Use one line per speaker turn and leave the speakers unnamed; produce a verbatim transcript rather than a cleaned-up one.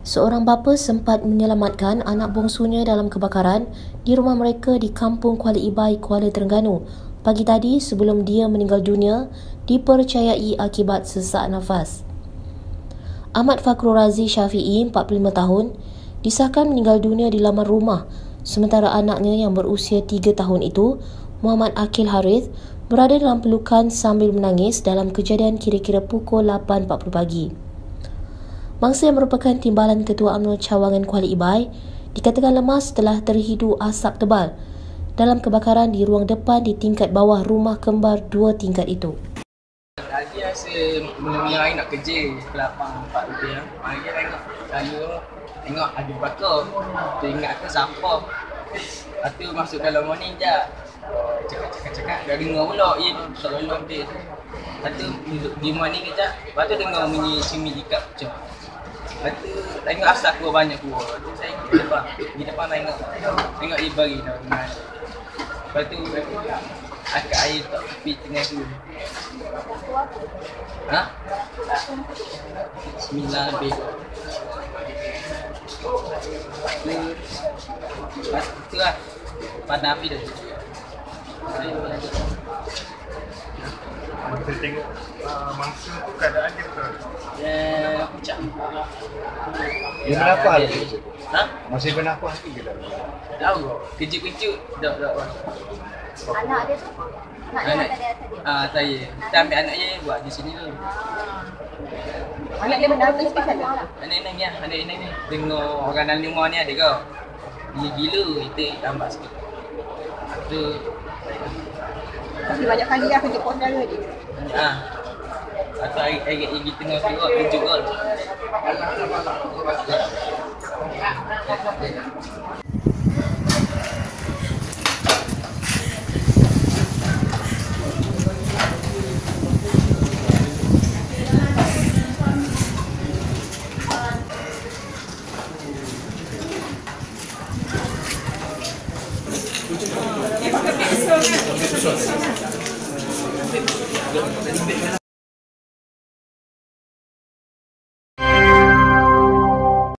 Seorang bapa sempat menyelamatkan anak bongsunya dalam kebakaran di rumah mereka di Kampung Kuala Ibai, Kuala Terengganu pagi tadi sebelum dia meninggal dunia dipercayai akibat sesak nafas. Ahmad Fakrul Razi Syafi'i, empat puluh lima tahun, disahkan meninggal dunia di laman rumah sementara anaknya yang berusia tiga tahun itu, Muhammad Akil Harith, berada dalam pelukan sambil menangis dalam kejadian kira-kira pukul lapan empat puluh pagi. Mangsa yang merupakan timbalan Ketua UMNO Cawangan Kuala Ibai dikatakan lemas setelah terhidu asap tebal dalam kebakaran di ruang depan di tingkat bawah rumah kembar dua tingkat itu.
Tadi rasa mula-mula saya nak kerja lapan empat lebih lah. Mari tengok lalu tengok ada bakar. Tu ingat ke siapa. Lepas tu masuk dalam morning je. Cakap-cakap-cakap dah dengar pula. Ya tu tak lalu dia. Lepas tu di morning kejap. Lepas tu dengar bunyi cumi ikat pecah. Lepas tu tengok asap keluar banyak keluar. Lepas tu saya pergi depan. Pergi depan tengok. Tengok dia bagi dah. Lepas tu akak air tak tepi tengah tu. Ha? Sembilan lebih. Lepas tu lah. Padam api dah.
Kita tengok uh, mangsa tu keadaan dia betul.
Dia pucat.
Dia bernafas lagi?
Ha?
Masih bernafas lagi ke tak?
Tahu kok. Kejut-kejut. Tak, tak.
Anak dia tu? Anak dia
Anak,
atau dia tadi?
ah, saya. Kita ambil anak dia buat di sini dulu.
Anak dia menangis ke sana?
Anak-anak ni, anak-anak ni. Tengok orang dalam rumah ni ada kau. Dia gila, kita tambah sikit. Tu.
Masih banyak kali lah kerja pos dara dia.
Ah. Atau air gigi tengah tengok tunjuk kau.